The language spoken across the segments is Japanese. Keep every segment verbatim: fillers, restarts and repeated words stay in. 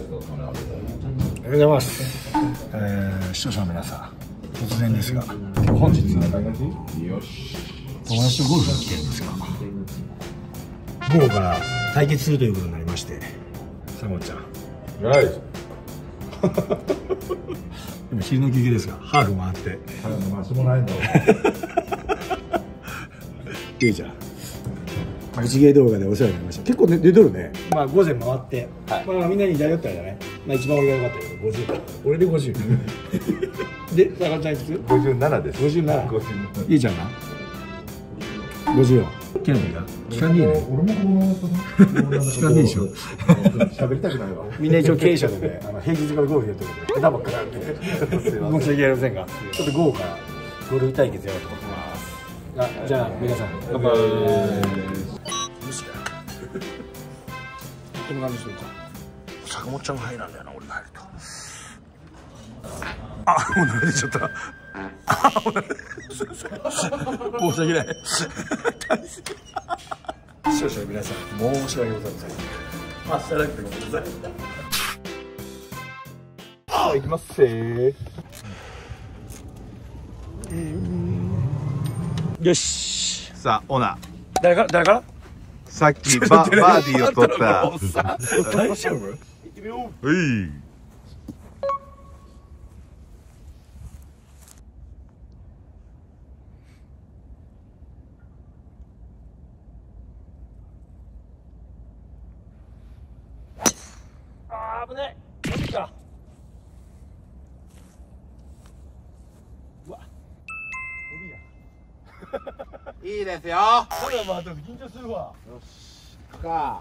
うございます、えー、視聴者の皆さん、突然ですが本日友達とゴルフに来てるんですが、午後から対決するということになりまして、サモちゃんはい今昼の休憩ですが、ハーフ回ってハーフ回してもらえんのゆいちゃん、一芸動画でお世話になりました。結構ね出とるね。まあ午前回って、はい、まあみんなに頼ったらじゃない。まあ一番俺が良かったけどごじゅう。俺でごじゅう。で、坂本ちゃんいくつ？ ごじゅうななです。 ごじゅうなな。ゆいちゃんがごじゅうよん。ケンピが聞かねえね。俺もこの聞かねえでしょ。 喋りたくないわ。 みんな一応経営者でね、あの平日からゴルフやってるけど、下手ばっかりあるけど、申し訳ありませんが、ちょっと午後からゴルフ対決やろうと思ってます。あ、じゃあ皆さん乾杯。こんな感じでしょうか。坂本ちゃんが入らんだよな、俺が入ると。あ、もう慣れちゃった。あ、もう慣れ。申し訳ない。視聴者の皆さん、申し訳ございません。まあ、しゃらなくてごめんなさい。 あ、行きますせー。 よし。 さあ、オナ。 誰から、誰から。 さっきババーディーを取った。 大丈夫？ うい。 あー、危ねえ。マジか。うわ。 いいですよ。 まだまだ緊張するわ。 よし。か。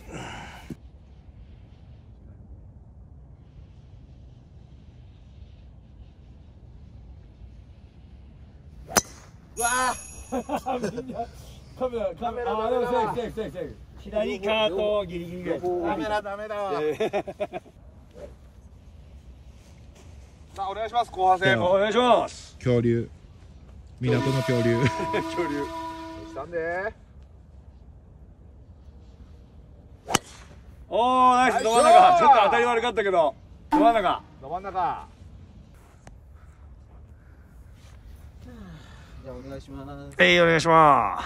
うわー。みんなカメラカメラあでもセーフセーフセーフセーフ。左カートギリギリぐらい。 カメラダメだわ。さあお願いします。後半戦お願いします。 恐竜。港の恐竜。 恐竜。 したんで。 おーナイスど真ん中。ちょっと当たり悪かったけどど真ん中。 ど真ん中。 じゃあお願いします。 はい、お願いします。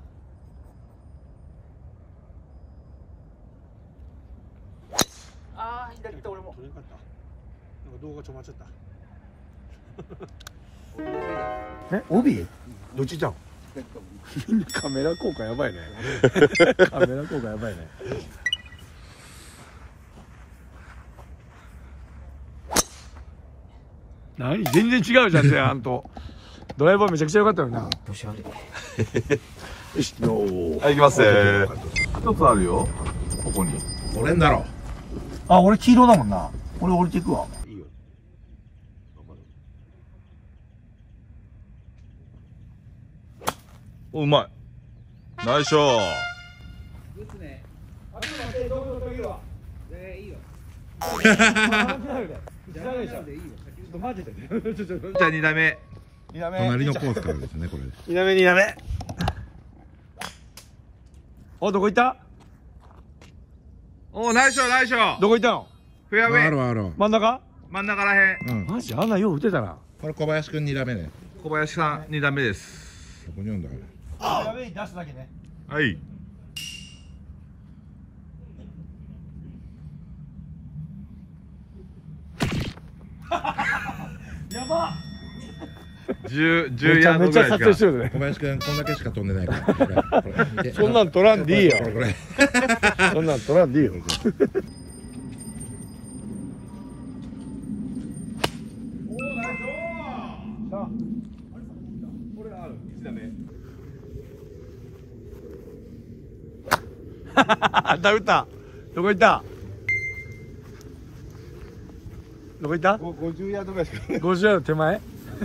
ああ、左行った俺も。 取れなかった。なんか動画ちょまっちゃった。え、帯？どっち行ったの？みんなカメラ効果やばいね。カメラ効果やばいね。何？全然違うじゃん、前半と。ドライバーめちゃくちゃ良かったよな。 調子悪い。 よし、よー。 はい、行きますね。一つあるよ。ここに。 取れんだろ。 あ、俺黄色だもんな。俺降りていくわ。いいよ。 お、うまい。ナイスショー。 打つね。 あ、ちょっと待って、どこどこいるわ。 えー、いいよ。 じゃあマジで。ちょちょ。 じゃあに打目。に打目。 隣のコースからですね、これ。 に打目に打目。お、どこ行った？ お、ナイスショー、ナイスショー。 どこ行ったの？ フェアウェイ。 あるある。 真ん中？ 真ん中らへん。 うん。 マジあんなよう打てたな。 これ小林くんに打目ね。 小林さんに打目です。 ここに読んだから。 フェアウェイ出すだけね。 はい。 やば。 十十ヤードぐらいですか。 るね。 小林くんこんだけしか飛んでないから。これこれ見てそんなん取らんでいいよ。 これこれ。 そんなん取らんでいいよ。打った。どこ行った？どこ行った？ ごじゅうヤードぐらいですかね。 ごじゅうヤード手前？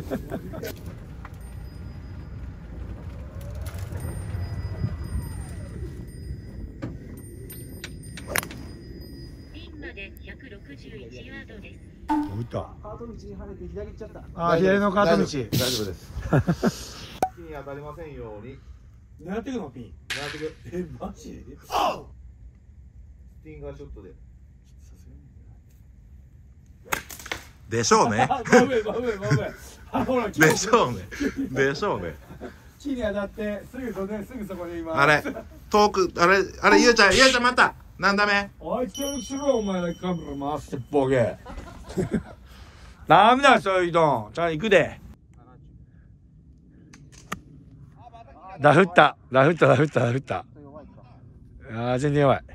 ピンまでひゃくろくじゅういちヤードです。 どこ行った？ カート道に跳ねて左行っちゃった。 あ、左のカート道。 大丈夫です。ピン当たりませんように。 狙ってくのピン。 狙ってく。 え、マジ？ スティンガーショットで。 でしょうね。 真上真上真上。あ、ほら、 でしょうね。でしょうね。 木に当たってすぐそこすぐそこで今。 あれ遠くあれあれゆうちゃんゆうちゃん待った。何ダメ？ あいつ協力しろお前だけカメラ回してボケ。ダメだそういうの。ちゃんと行くで。ダフったダフったダフったダフった。ああ全然弱い。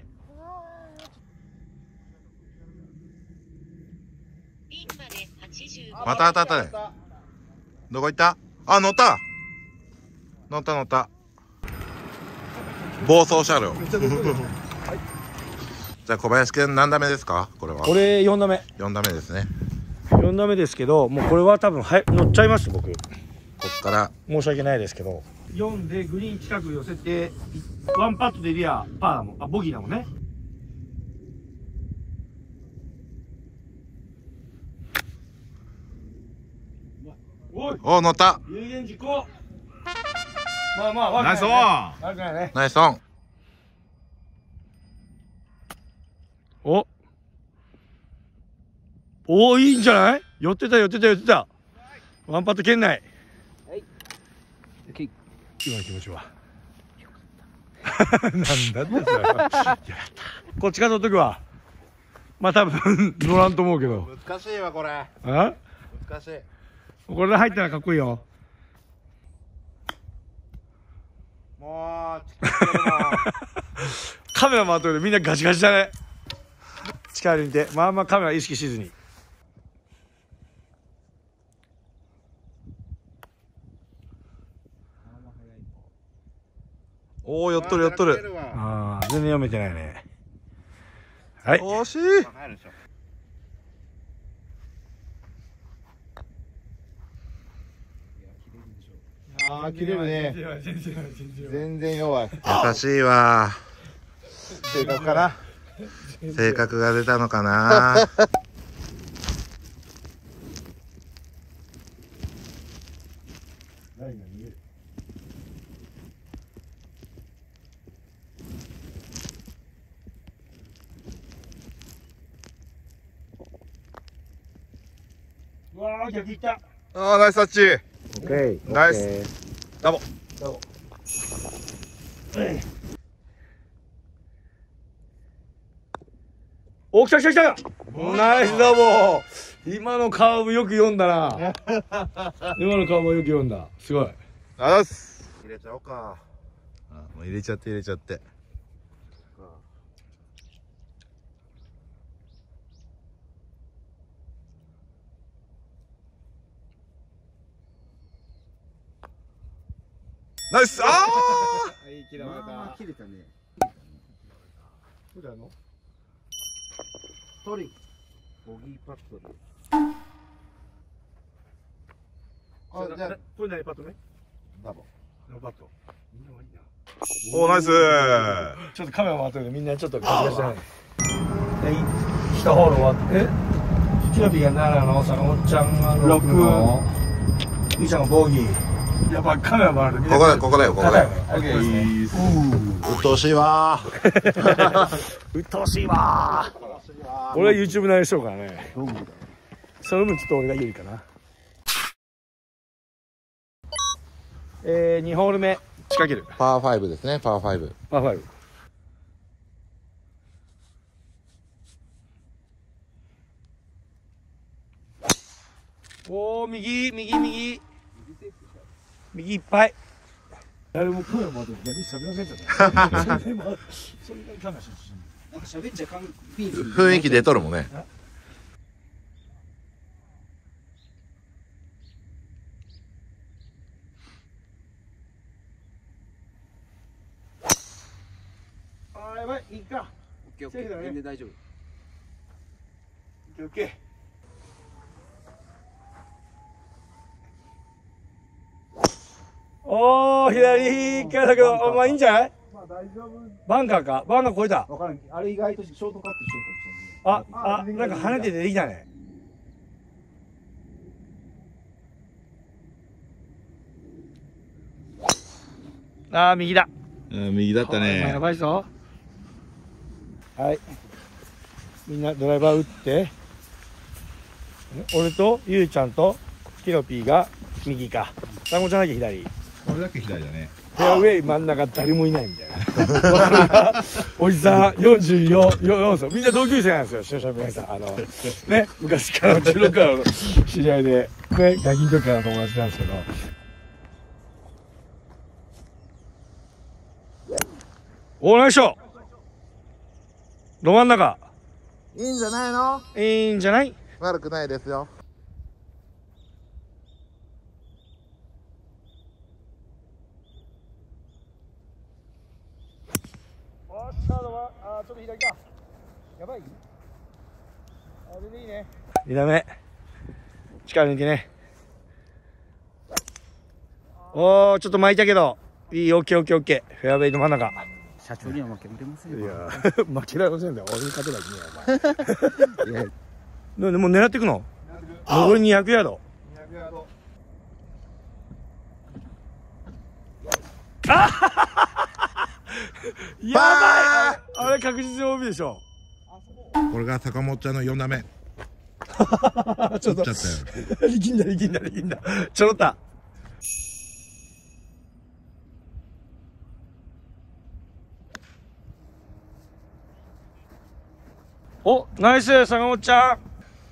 また当たったね。どこ行った？あ、乗った。乗った乗った。暴走車両。じゃあ小林くん何打目ですか？これは。 これよん打目。 よん打目ですね。 よん打目ですけど、もうこれは多分はい乗っちゃいます僕。こっから申し訳ないですけど。よんでグリーン近く寄せてワンパットでリアパーだもん。あ、ボギーだもんね。おい。 お、乗った。 有言実行。まあまあ悪くないね。 ナイスオン。 悪くないね。 ナイスオン。 お。おお、いいんじゃない？寄ってた寄ってた寄ってた。ワンパット圏内。はい。今の気持ちは。なんだってそれ。こっちからの時は。まあ多分乗らんと思うけど。 難しいわこれ。 あ？ 難しい。 これで入ったらかっこいいよ。 もうカメラ回ってるみんなガチガチだね。近寄りにて、まあまあカメラ意識しずに。 おお、寄っとる寄っとる。 ああ、全然読めてないね。はい。 惜しい。 ああ、切れるね。全然弱い。 優しいわ。 性格かな。 性格が出たのかな。 うわー、逆いった。 ああ、ナイスタッチ。 オッケー。 ナイス。ダボ。 ダボ。お、来た来た来た。ナイスダボ。今のカーブよく読んだな。今のカーブよく読んだ。すごい。 あざす。 入れちゃおうか。あ、もう入れちゃって入れちゃって。 ナイス。ああ。 切れた。切れたね。 どうだの？ トリ。ボギーパットで。 あ、じゃあ、 これ何パットね？ ダボ。 ノーパット。 おー、ナイス。 ちょっとカメラ回ってるんでみんなちょっとガチガチだね。はい、一ホール終わって、キノピがななの、坂本ちゃんがろくの、ゆいちゃんがボギー。やっぱカメラ回るとここだよここだよここだよ。 オッケー。 うっとうしいわうっとうしいわー。俺は YouTube 慣れしようからね。それもちょっと俺が有利かな。えー、にホール目仕掛ける。 パーファイブですね。パーファイブ。 パーファイブ。おお、右右右右いっぱい。誰もカメラ回ってる。逆に喋らせんじゃない。そんなカメラなんか喋っちゃかん。 雰囲気出とるもんね。 あーやばい、いいか。 オッケーオッケー。全然大丈夫。 オッケー。おー、左からだけど、まあいいんじゃない？ まあ大丈夫。 バンカーか？バンカー越えた。 わからん。あれ意外とショートカットしようあ、あ、なんか跳ねて出てきたね。あー、右だ。 うん、右だったやね。 ばいぞ。はい。みんなドライバー打って。 俺とゆうちゃんとキノピーが右か、さんごちゃんだけ左。 俺だけ左だね。 フェアウェイ真ん中誰もいないみたいなおじさんよんじゅうよん歳、みんな同級生なんですよ、視聴者の皆さん。あのね、昔から中学からの知り合いでね、ガキの時からの友達なんですけど。お、ナイスショット。ど真ん中いいんじゃないの？ いいんじゃない？ 悪くないですよ。 おっしゃ、あー、ちょっと左か。やばい？あ、全然いいね。に打目。力抜いてね。おー、ちょっと巻いたけど。いい、オッケーオッケーオッケー。フェアウェイの真ん中。 社長には負けてませんよ。 いや、負けられませんだよ。俺に勝てばいいね、お前。なんでもう狙っていくの？残りにひゃくヤード。 にひゃくヤード。 やばい！あれ確実に オービー でしょ。 これが坂本ちゃんのよん打目。 ちょっと取っちゃったよ。 力んだ力んだ力んだ。ちょろった。お、ナイス坂本ちゃん。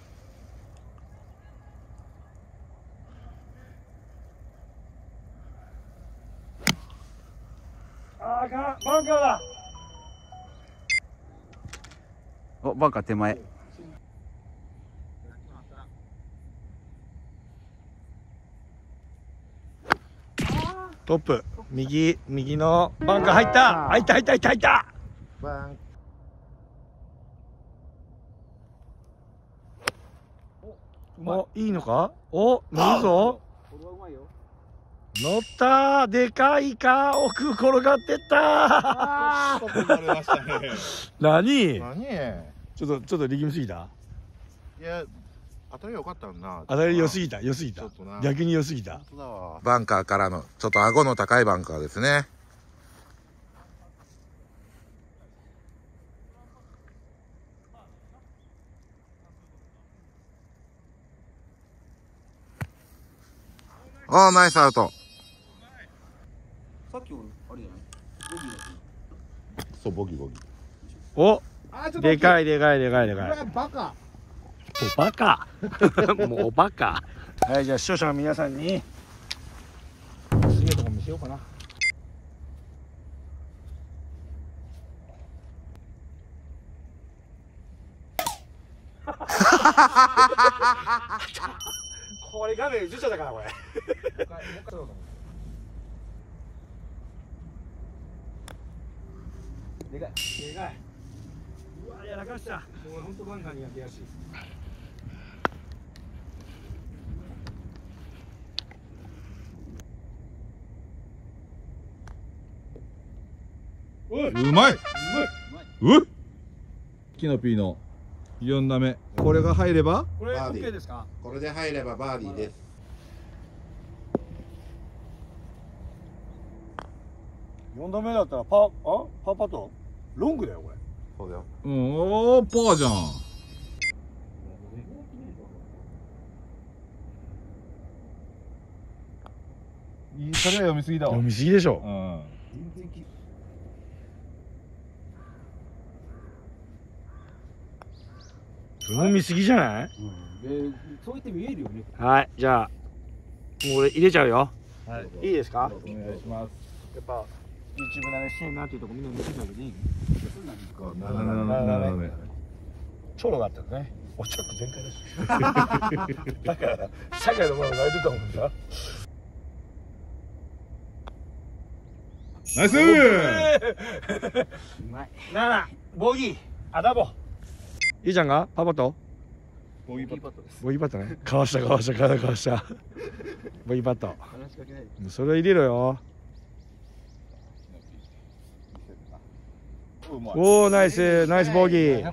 あーかん、バンカーだ。 お、バンカー手前。 トップ右右のバンカー入った、入った入った入った入った。 バン。 お、いいのか？お、乗るぞ。乗った。でかいか。奥転がってった。 取られましたね。 何？ 何？ ちょっとちょっと力みすぎた。 いや、当たり良かったんな。 当たり良すぎた良すぎた。逆に良すぎた。 バンカーからのちょっと顎の高いバンカーですね。おー、ナイスアウト。 さっきあれじゃない？ そう、ボギボギ。 お、でかいでかいでかいでかい。 バカ。 おバカ。もうおバカ。はい、じゃあ視聴者の皆さんにすげえとこ見せようかな。これ画面映っちゃったからこれ。でかいでかい。うわ、やらかした。もう本当バンカー苦手やし。おい、 うまい。 ううっ。キノピーのよん打目。これが入ればこれバーディー OK ですか？ これで入ればバーディーです。 よん打目だったらパー、あパーパットロングだよこれ。 そうだよ。 うん、おー、パーじゃん。それは読みすぎだわ。 読みすぎでしょ。 うん。 読みすぎじゃない？ うん。で、そう言って見えるよね。 はい、じゃあもう俺入れちゃうよ。 はい。 いいですか？ お願いします。 やっぱ YouTube 慣れしてんなっていうとこみんな見せてあげていい？ なななななめ。 チョロがあったらね、お茶全開だし。だから社会のものがいると思うんだ。 ナイスー。 うまい。 ななボギーあダボ。ゆうちゃんがパパット？ ボギーパット。 トです。 ボギーパットね。かわしたかわしたかわしたかわした。ボギーパット。 話しかけない。 それ入れろよ。おおナイスナイスボギー。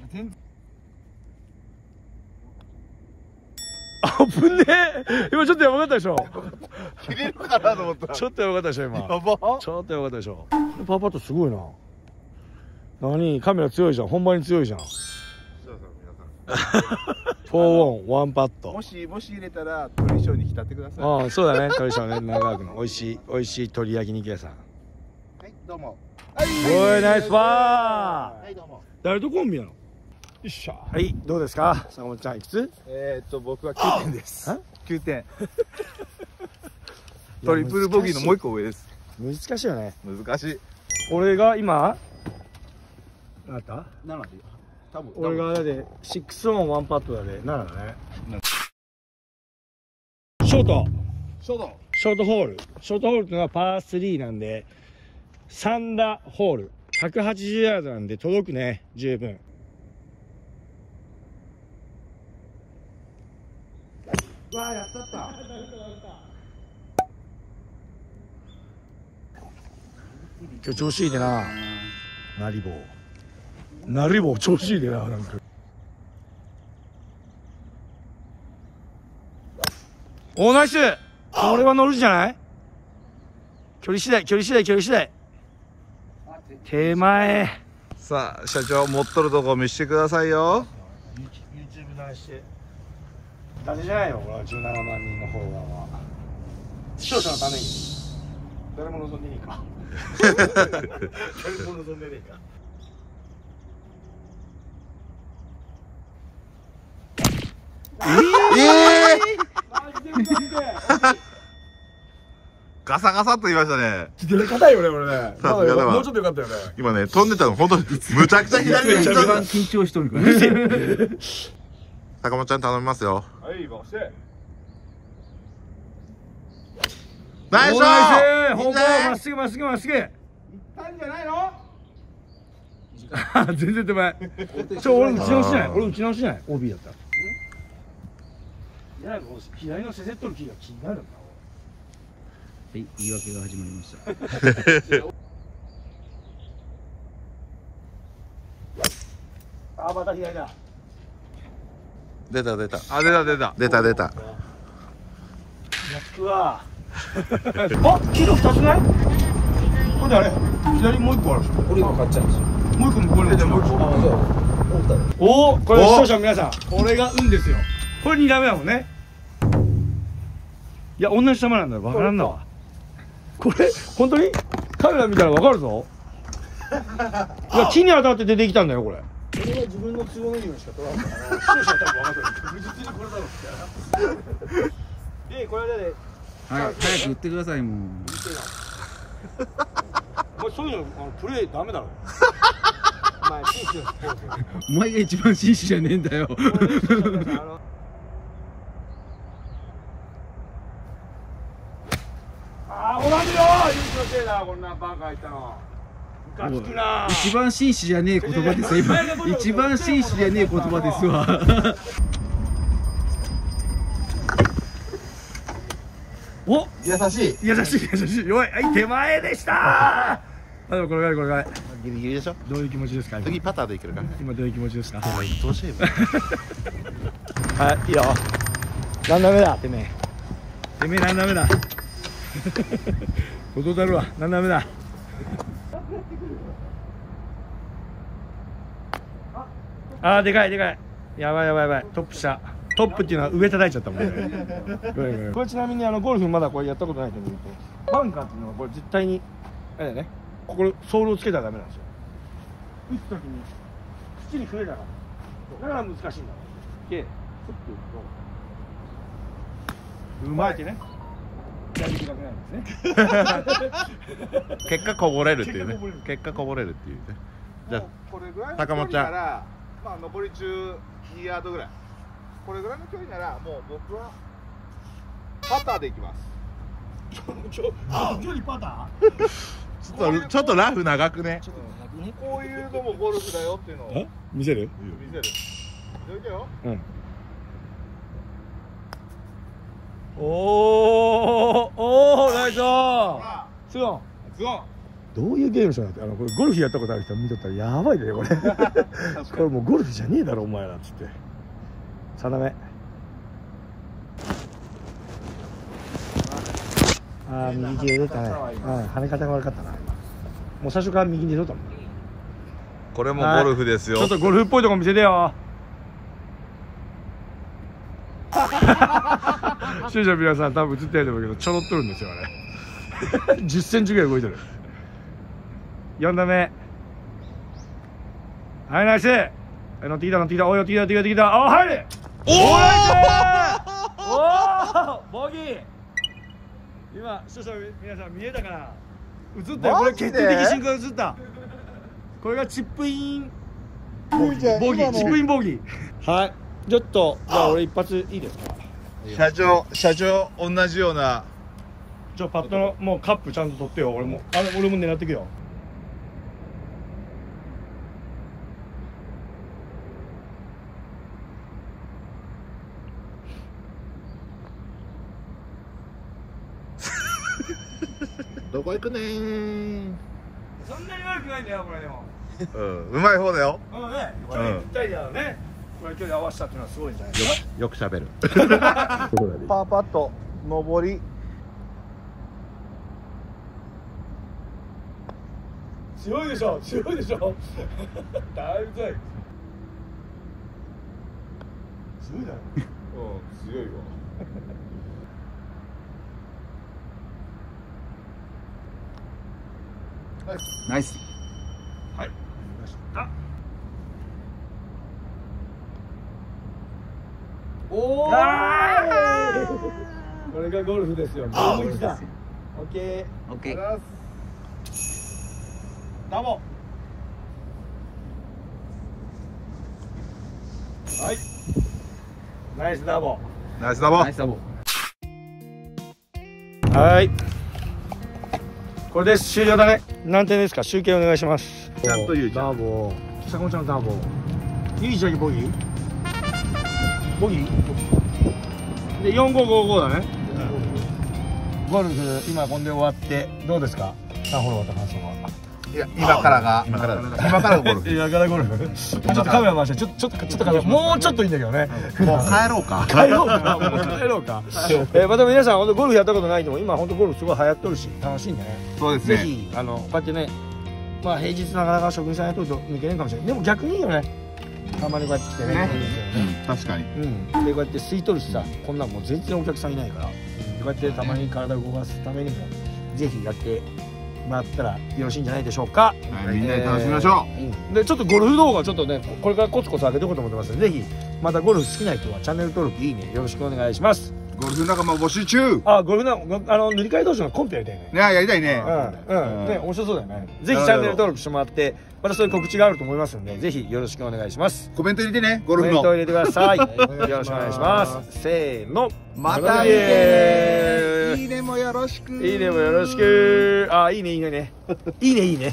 あぶねえ。今ちょっとやばかったでしょ。 切れるかなと思った。 ちょっとやばかったでしょ今。 やば。 ちょっとやばかったでしょ。パーパットすごいな。何カメラ強いじゃん。ほんまに強いじゃん。 フォーオンワンパット。 もしもし入れたら鳥ショーに浸ってください。 ああ、そうだね。鳥ショーね、長くの美味しい美味しい鶏焼肉屋さん。 はいどうも。 おいナイスパー。 はいどうも。 誰とコンビなの？よっしゃ。はい、どうですか坂本ちゃん、いくつ？ えー、っと僕はきゅうてんです。きゅうてん。トリプルボギーのもう一個上です。 難しいよね。 難しい。 俺が今何だった？ なので多分俺がだってシックスオンワンパットだでななだね。ショートショートショートホールショートホールっていうのはパースリーなんでさん打ホールひゃくはちじゅうヤードなんで届くね、十分。 わあやったった。 今日調子いいでな、なりぼうなりぼう調子いいでな。なんかおーナイス。これは乗るじゃない。距離次第距離次第距離次第。手前。 さあ社長持っとるとこ見せてくださいよ。 YouTube 出して伊達じゃないよ、これはじゅうななまん人のフォロワーは。視聴者のために誰も望んでねえか誰も望んでねえか。 ええガサガサと言いましたね。 左硬いよね、俺ね。 さすがだわ。 もうちょっとよかったよね。 今ね、飛んでたの、本当に、むちゃくちゃ左に行っちゃった。 緊張しとるから坂本ちゃん頼みますよ。 はい、回して。 ナイスショー。 方向まっすぐまっすぐまっすぐ。 行ったんじゃないの？ 全然手前。ちょ、俺打ち直しじゃない。俺打ち直しじゃない。オービー だったら。いや、もう左のせせっとる気が気になるんだ。 はい、言い訳が始まりましたあ、また左だ。 出た出た。 あ、出た出た。 出た出た。 やつは。あ、黄色二つない？これあれ。左もう一個あるでしょ。 俺が買っちゃうんですよ。 もう一個もこれでもう一個。おお、これ視聴者の皆さん、これが運ですよ。これにダメだもんね。いや、同じ球なんだよ。わからんなわ。これ本当にカメラ見たらわかるぞ。いや、木に当たって出てきたんだよ、これ。これは自分の都合のいいようにしか取らんから、視聴者は多分分かってる。確実にこれだろって。で、これで。 はい、早く売ってくださいもう。 お前そういうの、あのプレイダメだろ。お前紳士のスポーツ。 お前が一番紳士じゃねえんだよ。 ああ、ほら見ろ。優勝してえな、こんなバンカー入ったの。ムカつくな。 一番紳士じゃねえ言葉ですよ今。一番紳士じゃねえ言葉ですわ。 お、 優しい。 優しい優しい。弱い。はい、手前でした。あ、でもこれがこれが。 ギリギリでしょ。 どういう気持ちですか。今次パターでいけるからね。 今どういう気持ちですか。 もう一等シェーブ。 はい、いいよ。何打目だ、てめえ。てめえ何打目だ。トトタルは何打目だ。あー、でかいでかい。やばいやばいやばい。トップ下。トップっていうのは上叩いちゃったもんね。ごめんごめん。これちなみにあのゴルフまだこれやったことないと思うと、バンカーっていうのはこれ絶対にあれだよね。ここソールをつけたらダメなんですよ。打つときに土に触れなかった。だから難しいんだ。で、ちょっとうまいってね。やりづらくないんですね。 結果こぼれるっていうね。結果こぼれるっていうね。じゃあ、 これぐらいの坂本ちゃん距離なら、まあ残りじゅうにヤードぐらい。これぐらいの距離ならもう僕はパターでいきます。 ちょ、距離パタちょっとちょっとラフ長くね。 こういうのもゴルフだよっていうのをー。見せる？ 見せる。見てよ。 うん。おおおお、ナイスー。すごい。 ズオン。 どういうゲームしたのって、あのこれゴルフやったことある人見とったらやばいでこれ。これもうゴルフじゃねえだろお前らっつって。さん打目。ああ、右手出たね。うん、跳ね方が悪かったな。もう最初から右に出とったもん。 これもゴルフですよ。 ちょっとゴルフっぽいとこ見せてよ。 視聴者の皆さん多分映ってないと思うけどちょろっとるんですよあれじゅっセンチぐらい動いてる。よん打目、はいナイス。乗ってきた乗ってきた、おい乗ってきた乗ってきた乗ってきた、あ入れ、おおナイス、おおボギー。今視聴者の皆さん見えたかな、映ったよこれ、決定的瞬間映った。これがチップインボギー、ボギーチップインボギー。はいちょっとじゃあ俺一発いいですか。 社長社長同じような。 ちょパッドのもうカップちゃんと取ってよ。俺もあれ俺も狙っていくよ。 どこ行くねー。 そんなに悪くないんだよこれでも。 うん、うまい方だよ。 うんね、これぴったりだよね。これ距離合わせたっていうのはすごいんじゃないですか。 よく喋る。 パーパット上り強いでしょ強いでしょだいぶ強い。強いだろ。 うん強いわ。 ナイス。 はい。あ。おお。これがゴルフですよ。 あゴルフですよ。 オッケオッケー。 ー。ダボ。はい。ナイスダボ。 ナイスダボ。 ナイスダボ。 はい。これです終了だね。何点ですか。集計お願いします。 ちゃんと言うじゃん。 ダボ。坂本ちゃんダボ。いいじゃんボギー。ボギー。で四五五五だね。ゴルフ今こんで終わってどうですか。サンホロワと感想は。 いや今からが今から今からゴルフ。 今からゴルフ。ちょっとカメラ回してちょっとちょっとちょっとカメラもうちょっといいんだけどね。 もう帰ろうか。 帰ろうか。もう帰ろうか。えまた皆さん本当ゴルフやったことない人も今本当ゴルフすごい流行っとるし楽しいんでね。 そうですね。 ぜひあのこうやってね、まあ平日なかなか職人さんやっとると抜けないかもしれない。でも逆にいいよね。たまにこうやって来てね。 確かに。 うん。でこうやって吸い取るしさ、こんなんもう全然お客さんいないから、こうやってたまに体を動かすためにもぜひやってもらったらよろしいんじゃないでしょうか。 はい、みんなで楽しみましょう。 うん、でちょっとゴルフ動画ちょっとねこれからコツコツ上げていこうと思ってますので、ぜひまたゴルフ好きな人はチャンネル登録いいねよろしくお願いします。 ゴルフ仲間募集中。 あゴルフなあの塗り替え同士のコンペやりたいね。 ねやりたいね。 うんうんね面白そうだよね。ぜひチャンネル登録してもらってまたそういう告知があると思いますのでぜひよろしくお願いします。 コメント入れてねゴルフの。 コメントを入れてください。よろしくお願いします。せーのまた見て。いいねもよろしく。 いいねもよろしく。あいいねいいねねいいねいいね。